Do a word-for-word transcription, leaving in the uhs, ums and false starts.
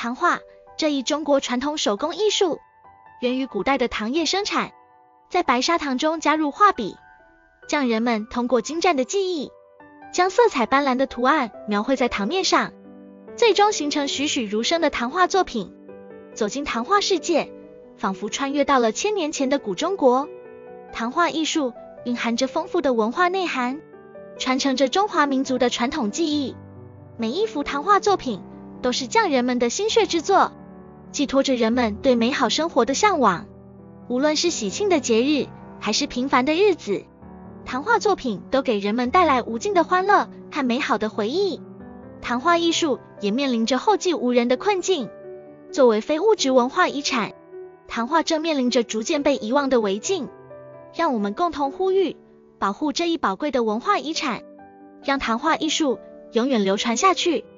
唐画这一中国传统手工艺术，源于古代的糖业生产，在白砂糖中加入画笔，匠人们通过精湛的技艺，将色彩斑斓的图案描绘在糖面上，最终形成栩栩如生的糖画作品。走进糖画世界，仿佛穿越到了千年前的古中国。糖画艺术蕴含着丰富的文化内涵，传承着中华民族的传统技艺。每一幅糖画作品都是匠人们的心血之作，寄托着人们对美好生活的向往。无论是喜庆的节日，还是平凡的日子，糖画作品都给人们带来无尽的欢乐和美好的回忆。糖画艺术也面临着后继无人的困境。作为非物质文化遗产，糖画正面临着逐渐被遗忘的危境。让我们共同呼吁，保护这一宝贵的文化遗产，让糖画艺术永远流传下去。